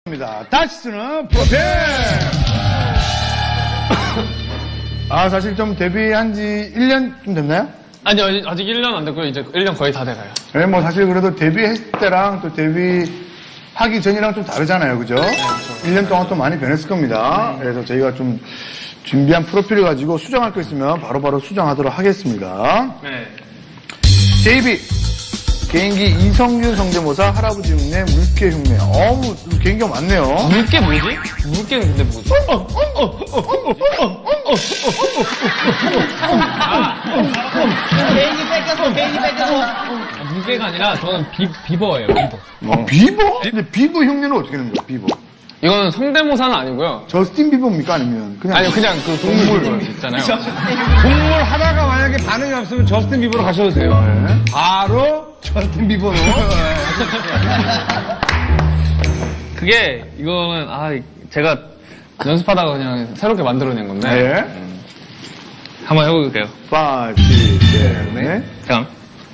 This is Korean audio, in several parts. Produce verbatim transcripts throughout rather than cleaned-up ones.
입니다. 다시 쓰는 프로필! 아, 사실 좀 데뷔한 지 일 년쯤 됐나요? 아니요, 아직 일 년 안 됐고요. 이제 일 년 거의 다 돼가요. 네, 뭐 사실 그래도 데뷔했을 때랑 또 데뷔하기 전이랑 좀 다르잖아요. 그죠? 네, 그렇죠. 일 년 동안 또 많이 변했을 겁니다. 그래서 저희가 좀 준비한 프로필을 가지고 수정할 거 있으면 바로바로 바로 수정하도록 하겠습니다. 네. 제이비. 개인기 이성균 성대모사 할아버지 흉내 물개 흉내. 어우 개인기가 많네요. 물개 뭐지? 물개는 근데 뭐지? 개인기 뺏겨서 개인기 뺏겨서 아, 물개가 아니라 저는 비, 비버예요. 비버. 아, 비버? 근데 비버 흉내는 어떻게 되는 거야? 비버. 이거는 성대모사는 아니고요. 저스틴 비버입니까? 아니면 그냥 아니요, 그냥 그 동물 있잖아요. 동물 하다가 만약에 반응이 없으면 저스틴 비버로 가셔도 돼요. 네. 바로 저스틴 비버로. 그게 이거는 아 제가 연습하다가 그냥 새롭게 만들어낸 건데 네. 음, 한번 해볼게요. 오, 육, 칠, 네. 잠깐.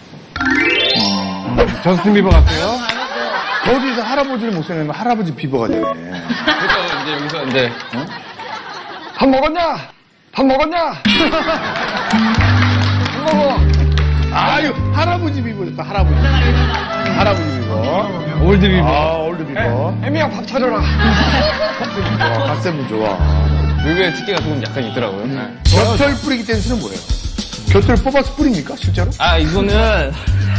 저스틴 비버 같아요. 거기서 할아버지를 못 써내면 할아버지 비버가 되네. 그래서 이제 여기서 이제 어? 밥 먹었냐? 밥 먹었냐? 밥 먹어. 아유, 할아버지 비버 좋다, 할아버지. 할아버지 비버. 올드 비버. 아, 올드 비버. 애미야 밥 차려라. 좋아, 갓세븐 좋아. 뮤비의 특기가 조금 약간 있더라고요. 네. 겨털 뿌리기 댄스는 뭐예요? 겨털 뽑아서 뿌립니까, 실제로? 아 이거는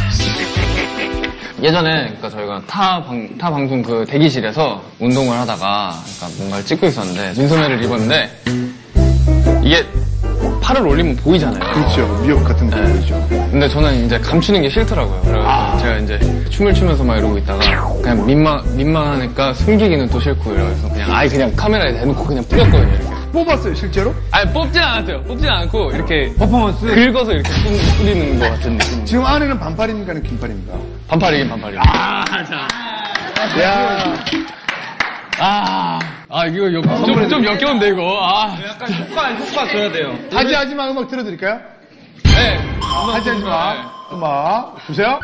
예전에 그러니까 저희가 타, 방, 타 방송 그 대기실에서 운동을 하다가 그러니까 뭔가를 찍고 있었는데 민소매를 입었는데 이게 팔을 올리면 보이잖아요. 그렇죠. 미역 같은 거 네. 보이죠. 근데 저는 이제 감추는 게 싫더라고요. 그래서 아. 제가 이제 춤을 추면서 막 이러고 있다가 그냥 민망, 민망하니까 숨기기는 또 싫고 이래서 그냥 아예 그냥 카메라에 대놓고 그냥 뿌렸거든요. 이렇게. 뽑았어요, 실제로? 아니 뽑진 않았어요. 뽑진 않고 이렇게 퍼포먼스. 긁어서 이렇게 뿌- 뿌리는 것 같은 느낌. 지금 안에는 반팔입니까, 아니면 긴팔입니까? 반팔이긴 반팔이요. 아, 야. 아, 아 이거 역, 좀, 좀 역겨운데 이거. 아, 약간 효과, 효과 줘야 돼요. 하지 하지 마 음악 틀어드릴까요? 네. 하지 하지 마. 음악 주세요.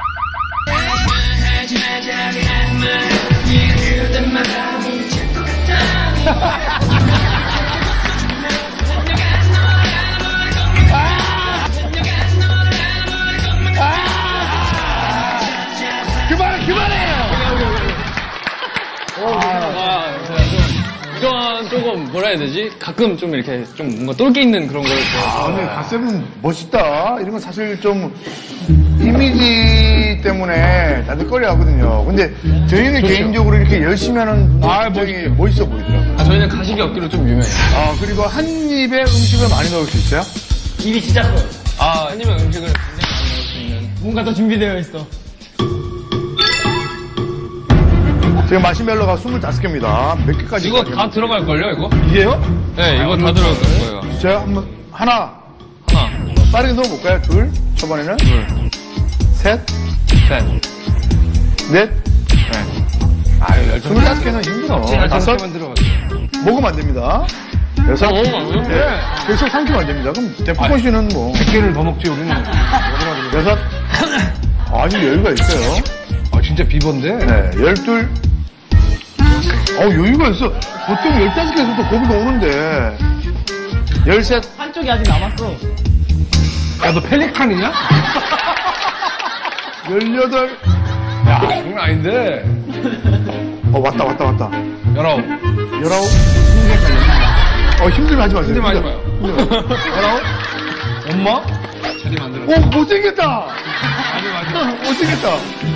그만해, 그만해! 아, 제가 좀 이건 조금 뭐라 해야 되지? 가끔 좀 이렇게 좀 뭔가 똘끼 있는 그런 걸 아, 좋아해서. 근데 갓세븐 멋있다. 이런 건 사실 좀 이미지 때문에 다들 꺼려 하거든요. 근데 저희는 좋죠. 개인적으로 이렇게 열심히 하는 분들 아, 굉장히 멋있어 보이더라고요. 아, 저희는 가식이 없기로 좀 유명해요. 아, 그리고 한 입에 음식을 많이 넣을 수 있어요? 입이 진짜 커요. 아, 아니면 음식을 굉장히 많이 넣을 수 있는. 뭔가 더 준비되어 있어. 지금 마시멜로가 스물다섯 개입니다. 몇 개까지? 이거 다 들어갈걸요, 이거? 이게요? 네, 이거 다 들어갈 거예요. 진짜요? 한번, 하나. 하나, 빠르게 넣어볼까요? 둘. 초반에는. 둘, 셋. 셋, 넷. 네. 아유, 스물다섯 개는 힘들어. 다섯. 들어가죠. 먹으면 안 됩니다. 여섯. 어, 먹으면 안 돼요? 네. 계속 삼키면 안 됩니다. 그럼 데프콘 씨는 뭐. 백 개를 더 먹지, 우리는. 여섯. 아주 여유가 있어요. 아, 진짜 비버인데? 네. 열둘. 어, 여유가 있어. 보통 열다섯 개에서부터 고비가 오는데. 열셋. 한쪽이 아직 남았어. 야, 너 펠리칸이냐? 열여덟. 야, 장난 아닌데. 어, 왔다, 왔다, 왔다. 열아홉. 열아홉. 어, 힘들면 하지 마세요. 힘들면 하지 마요. 열아홉. 엄마? 자리 만들어. 오, 못생겼다. 아니, 맞아. 못생겼다.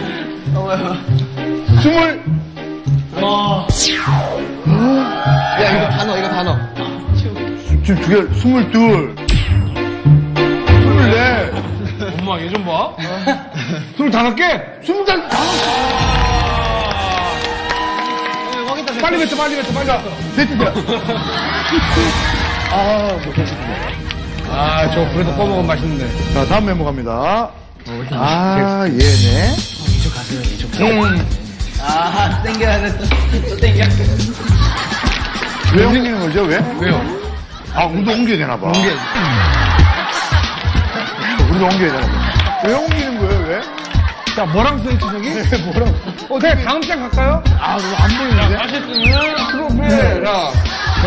스물. 와. 야, 이거 다 넣어, 이거 다 넣어. 지금 두 개, 스물둘. 스물넷. 엄마, 얘 좀 봐. 스물다섯 개? 스물다섯, 다섯. 빨리 뱉어, 빨리 뱉어, 빨리 뱉어. 됐다. 아, 못했습니다. 아, 저 그래도 꺼먹으면 맛있는데. 자, 다음 멤버 갑니다. 아, 얘네. 이쪽 가세요, 이쪽. 음. 아, 땡겨야 돼. 또 땡겨. 왜 옮기는 거죠, 왜? 왜요? 아, 우리도 옮겨야 되나 봐. 옮겨. 우리도 옮겨야 되나 봐. 왜 옮기는 거예요, 왜? 자, 뭐랑 써있지, 저기? 네, 뭐라고? 어, 네, 다음 장 갈까요? 아, 그거 안 보이는데? 사실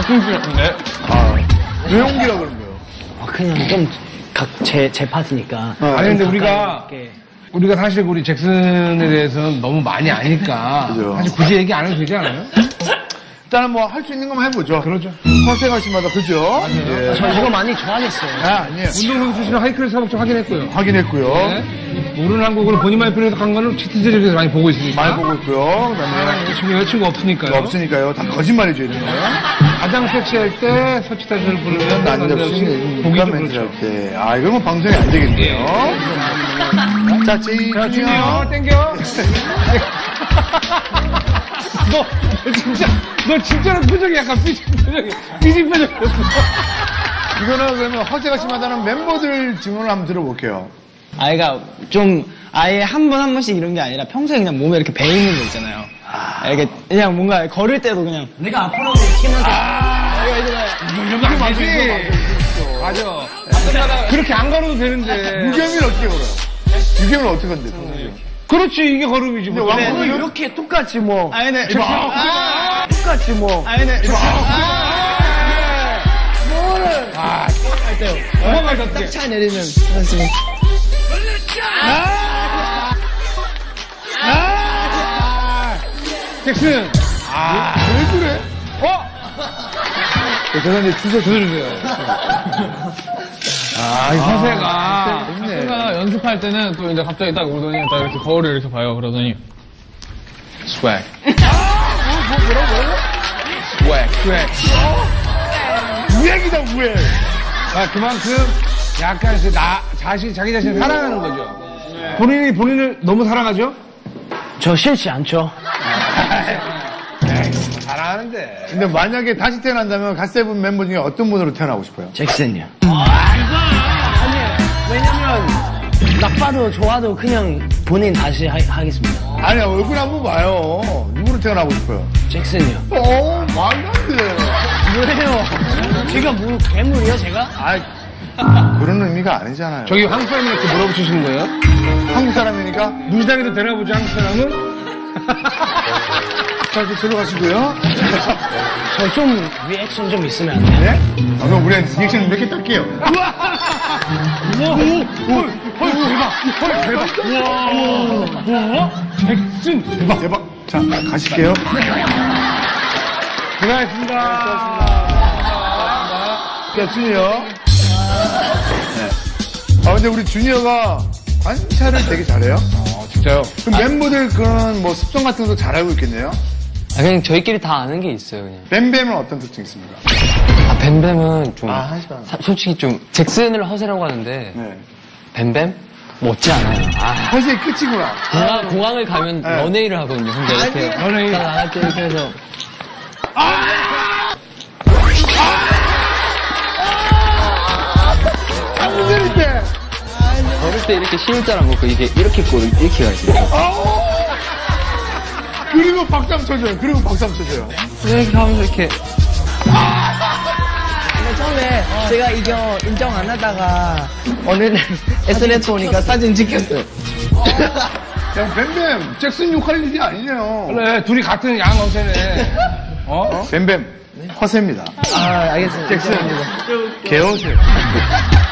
네. 아, 왜 옮기라 그런 거예요? 어, 그냥 좀 각 제 제 파트니까. 아니, 근데 우리가, 이렇게. 우리가 사실 우리 잭슨에 대해서는 너무 많이 아니까. 그죠. 사실 굳이 얘기 안 해도 되지 않아요? 일단은 뭐 할 수 있는 것만 해보죠. 그러죠. 허세가 심하다, 그죠? 예. 저 이거 많이 좋아했어요. 아, 아니에요. 운동선수 출신은 하이크레스 사복장 확인했고요. 확인했고요. 네. 모르는 한국어는 본인만의 편에서 간 거는 치트들에서 많이 보고 있으니까. 많이 보고 있고요. 그 다음에 아, 여자친구, 여자친구 없으니까요. 없으니까요. 다 거짓말해줘야 되는 거예요. 가장 섹시할 때 서치타션을 부르면 남자 역시 보기 공감 좀 멘트 그렇죠. 할 때. 아, 이건 뭐 방송이 안 되겠네요. 자, 제이. 자, 준이요, 땡겨. 너, 너 진짜, 너 진짜로 표정이 약간 삐진 표정이, 삐진 표정이었어. 이거는 그러면 허세가 심하다는 멤버들 증언을 한번 들어볼게요. 아이가 좀 아예 한 번 한 번씩 이런 게 아니라 평소에 그냥 몸에 이렇게 배 있는 거 있잖아요. 이렇게 그냥 뭔가 걸을 때도 그냥 내가 앞으로 키면서 이런 거 아니지. 맞아. 그렇게 안 걸어도 되는데. 유겸이는 어떻게 걸어요? 유겸이는 어떻게 건데? 평소에? 그렇지, 이게 걸음이지. 뭐. 근데 왕- 이렇게 똑같이 뭐 아니 네 아, 똑같이 뭐 아니 네 뭐를 아, 넘어가자, 어떻게. 차 내리면 선생님 잭슨. 아, 왜 그래? 어? 죄송한데 주소 들어주세요. 아, 이 허세가. 제가 연습할 때는 또 이제 갑자기 딱 오더니 딱 이렇게 거울을 이렇게 봐요. 그러더니 swag. swag, swag. 우액이다, 우액. 아, 그만큼 약간 그 나, 자신, 자기 자신을 사랑하는 거죠. 본인이 본인을 너무 사랑하죠? 저 싫지 않죠? 에이, 사랑하는데. 근데 만약에 다시 태어난다면 갓세븐 멤버 중에 어떤 분으로 태어나고 싶어요? 잭슨이요. 아니에요. 왜냐면 딱 봐도 좋아도 그냥 본인 다시 하, 하겠습니다. 아니, 얼굴 한번 봐요. 누구로 태어나고 싶어요? 잭슨이요. 어, 말도 안 돼. 왜요? 제가 뭐 괴물이요, 제가? 아, 그런 의미가 아니잖아요. 저기 한국 사람이 이렇게 물어보시는 거예요? 한국 사람이니까? 무시당해도 되나 보지, 한국 사람은? 자, 이제 들어가시고요. 저 좀 리액션 좀 있으면 안 돼요? 네? 아, 그럼 우리 리액션 몇 개 딸게요. 우와! 우와! 헐, 헐, 대박! 헐, 대박! 우와! 우와! 잭슨! 대박, 대박. 자, 가실게요. 고생하셨습니다. 자, 주니어. 네. 아, 근데 우리 주니어가 관찰을 되게 잘해요. 어, 진짜요? 그럼 멤버들 그런 뭐 습성 같은 것도 잘 알고 있겠네요? 아, 그냥 저희끼리 다 아는 게 있어요, 그냥. 뱀뱀은 어떤 특징이 있습니까? 아, 뱀뱀은 좀. 아, 하지 마. 사- 솔직히 좀, 잭슨을 허세라고 하는데, 네. 뱀뱀? 멋지 않아요. 아. 허세의 끝이구나. 공항, 공항을 가면 네. 런웨이를 하거든요, 혼자 이렇게. 런웨이. 딱 나갈 때 이렇게 해서. 아, 문제일 때. 어릴 때 이렇게 신일자를 안 먹고, 이게 이렇게 꼬 이렇게 가지. 그리고 박수 한번 쳐줘요. 그리고 박수 한번 쳐줘요. 이렇게 하면서 이렇게. 근데 처음에 제가 이거 인정 안 하다가 오늘 에스엔에스 보니까 사진 찍혔어요. 야, 뱀뱀. 잭슨 욕할 일이 아니네요. 그래, 둘이 같은 양 엄세네. 어? 뱀뱀. 허세입니다. 아, 알겠습니다. 잭슨. 개허세.